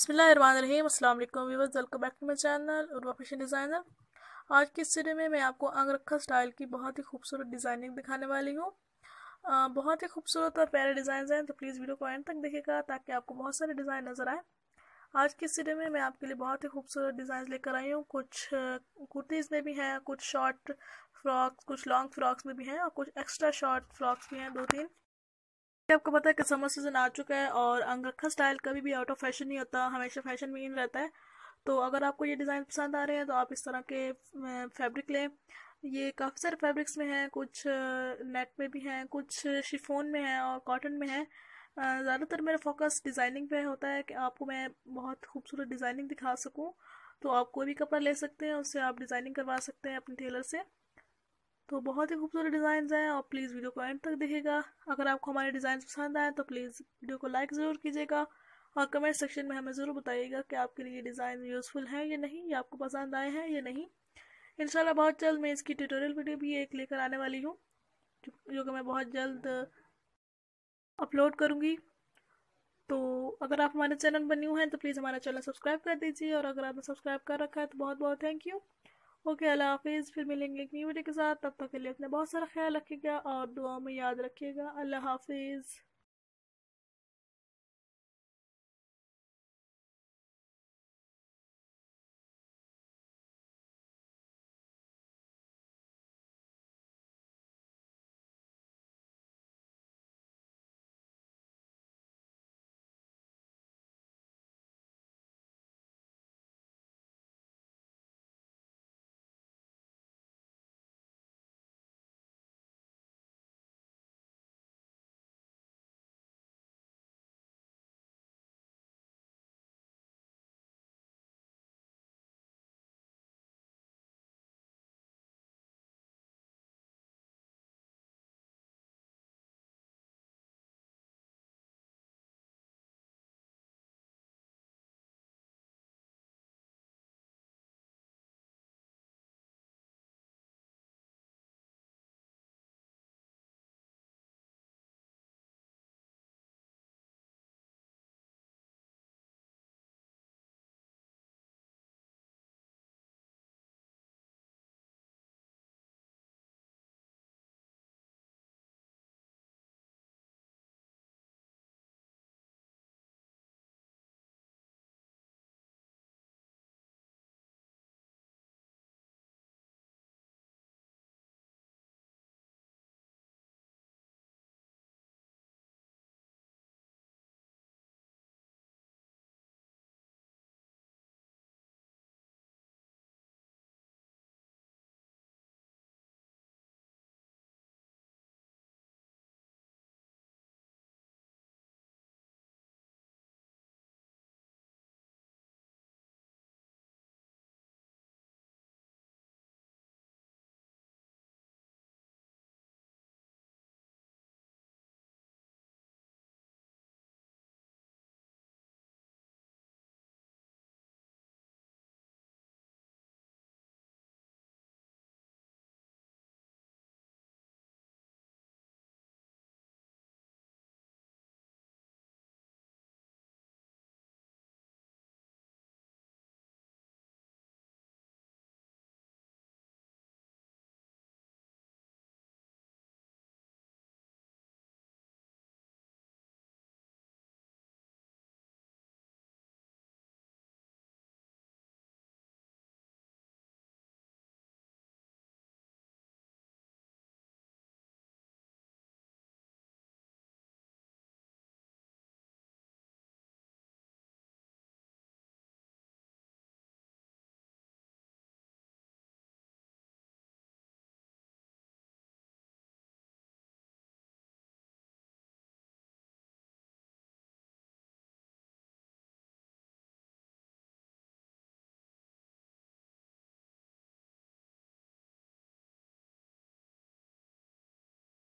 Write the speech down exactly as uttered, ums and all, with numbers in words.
बिस्मिल्लाहिर्रहमानिर्रहीम। अस्सलाम वालेकुम viewers, welcome back to my channel Urwa fashion designer. आज की इस वीडियो में मैं आपको अंगरखा स्टाइल की बहुत ही खूबसूरत डिज़ाइनिंग दिखाने वाली हूँ। अ, बहुत ही खूबसूरत और प्यारे डिज़ाइन हैं, तो प्लीज़ वीडियो को एंड तक देखिएगा ताकि आपको बहुत सारे डिज़ाइन नज़र आए। आज की इस वीडियो में मैं आपके लिए बहुत ही खूबसूरत डिज़ाइन लेकर आई हूँ। कुछ कुर्तीज़ में भी हैं, कुछ शॉर्ट फ्रॉक्स, कुछ लॉन्ग फ्रॉक्स में भी हैं और कुछ एक्स्ट्रा शॉर्ट फ्रॉक्स भी हैं, दो तीन। आपको पता है कि समर सीजन आ चुका है और अंगरखा स्टाइल कभी भी आउट ऑफ फैशन नहीं होता, हमेशा फैशन में इन रहता है। तो अगर आपको ये डिज़ाइन पसंद आ रहे हैं तो आप इस तरह के फैब्रिक लें। ये काफ़ी सारे फैब्रिक्स में हैं, कुछ नेट में भी हैं, कुछ शिफॉन में हैं और कॉटन में है। ज़्यादातर मेरा फोकस डिज़ाइनिंग पे होता है कि आपको मैं बहुत खूबसूरत डिज़ाइनिंग दिखा सकूं। तो आप कोई भी कपड़ा ले सकते हैं, उससे आप डिज़ाइनिंग करवा सकते हैं अपने टेलर से। तो बहुत ही खूबसूरत डिज़ाइन हैं और प्लीज़ वीडियो को एंड तक देखिएगा। अगर आपको हमारे डिज़ाइन पसंद आए तो प्लीज़ वीडियो को लाइक ज़रूर कीजिएगा और कमेंट सेक्शन में हमें ज़रूर बताइएगा कि आपके लिए डिज़ाइन यूज़फुल हैं या नहीं, या आपको पसंद आए हैं या नहीं। इंशाल्लाह बहुत जल्द मैं इसकी ट्यूटोरियल वीडियो भी एक लेकर आने वाली हूँ, जो कि मैं बहुत जल्द अपलोड करूँगी। तो अगर आप हमारे चैनल पर न्यू हैं तो प्लीज़ हमारा चैनल सब्सक्राइब कर दीजिए, और अगर आपने सब्सक्राइब कर रखा है तो बहुत बहुत थैंक यू। ओके, अल्लाह हाफिज़। फिर मिलेंगे एक न्यू वीडियो के साथ, तब तक के लिए अपना बहुत सारा ख्याल रखिएगा और दुआ में याद रखिएगा। अल्लाह हाफिज़।